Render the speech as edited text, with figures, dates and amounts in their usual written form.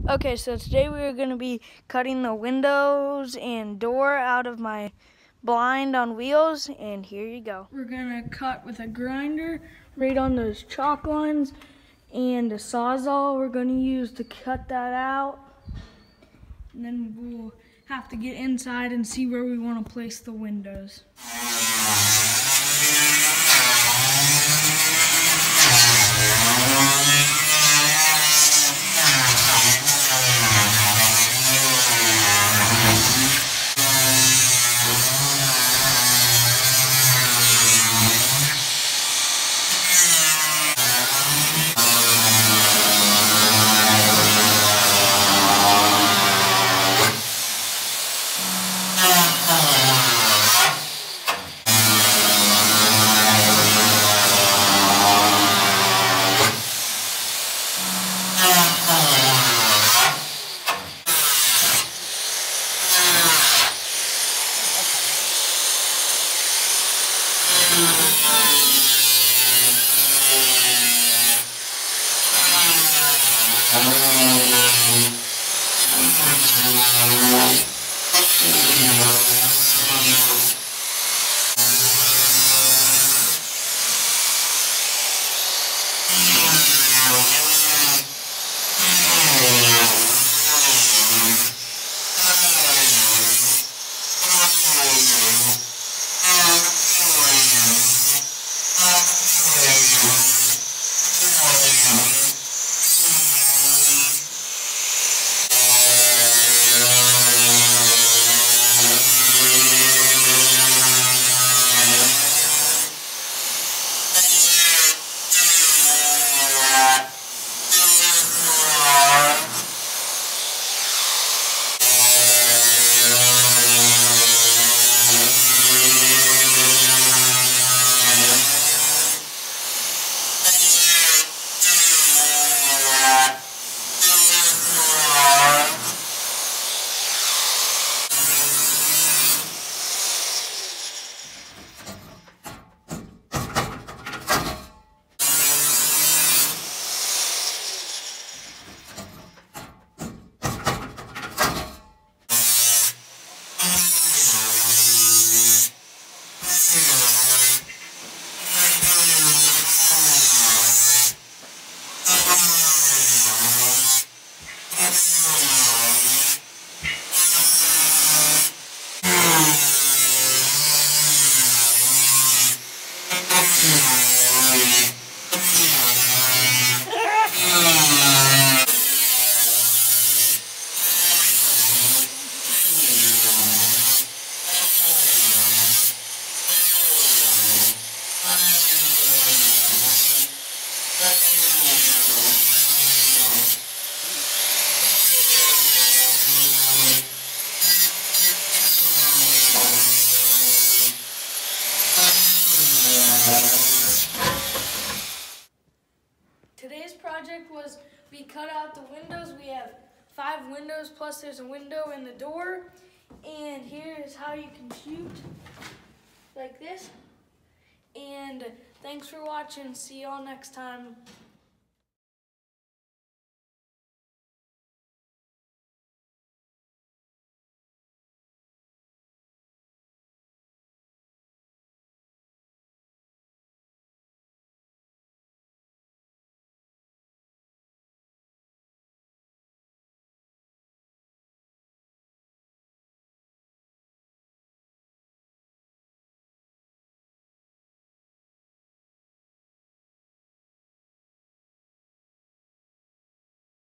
Okay, so today we are going to be cutting the windows and door out of my blind on wheels, and here you go. We're going to cut with a grinder right on those chalk lines, and a sawzall we're going to use to cut that out. And then we'll have to get inside and see where we want to place the windows. Today's project was we cut out the windows. We have 5 windows plus there's a window in the door. And here is how you can shoot like this. And thanks for watching. See y'all next time.